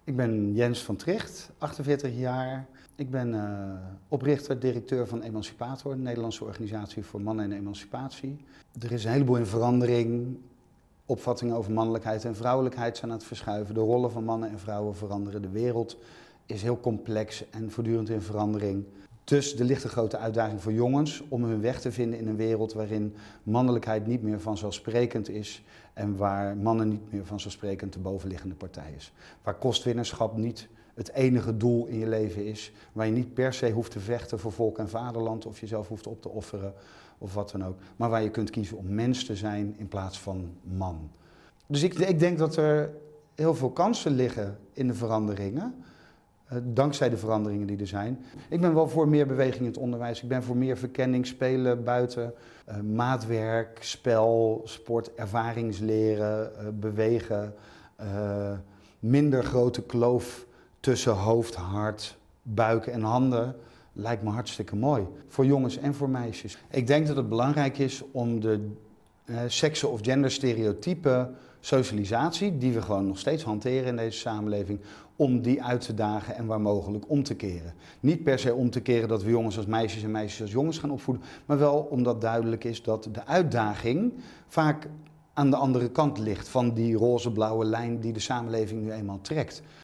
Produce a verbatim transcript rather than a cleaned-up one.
Ik ben Jens van Tricht, achtenveertig jaar. Ik ben uh, oprichter, directeur van Emancipator, een Nederlandse organisatie voor mannen en emancipatie. Er is een heleboel in verandering. Opvattingen over mannelijkheid en vrouwelijkheid zijn aan het verschuiven. De rollen van mannen en vrouwen veranderen. De wereld is heel complex en voortdurend in verandering. Dus er ligt een grote uitdaging voor jongens om hun weg te vinden in een wereld waarin mannelijkheid niet meer vanzelfsprekend is en waar mannen niet meer vanzelfsprekend de bovenliggende partij is. Waar kostwinnerschap niet het enige doel in je leven is, waar je niet per se hoeft te vechten voor volk en vaderland of jezelf hoeft op te offeren of wat dan ook, maar waar je kunt kiezen om mens te zijn in plaats van man. Dus ik, ik denk dat er heel veel kansen liggen in de veranderingen. Uh, dankzij de veranderingen die er zijn. Ik ben wel voor meer beweging in het onderwijs. Ik ben voor meer verkenning, spelen buiten, uh, maatwerk, spel, sport, ervaringsleren, uh, bewegen. Uh, minder grote kloof tussen hoofd, hart, buik en handen. Lijkt me hartstikke mooi. Voor jongens en voor meisjes. Ik denk dat het belangrijk is om de uh, seksen- of genderstereotypen socialisatie, die we gewoon nog steeds hanteren in deze samenleving, om die uit te dagen en waar mogelijk om te keren. Niet per se om te keren dat we jongens als meisjes en meisjes als jongens gaan opvoeden, maar wel omdat duidelijk is dat de uitdaging vaak aan de andere kant ligt van die roze-blauwe lijn die de samenleving nu eenmaal trekt.